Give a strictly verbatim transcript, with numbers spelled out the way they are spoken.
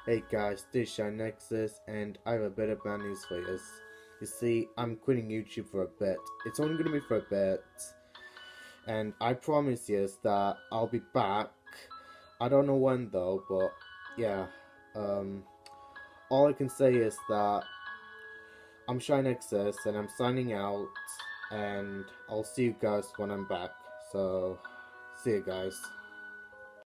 Hey guys, this is Shine Nexus, and I have a bit of bad news for you. You see, I'm quitting YouTube for a bit. It's only gonna be for a bit, and I promise you that I'll be back. I don't know when though, but yeah. Um, all I can say is that I'm Shine Nexus, and I'm signing out, and I'll see you guys when I'm back. So, see you guys.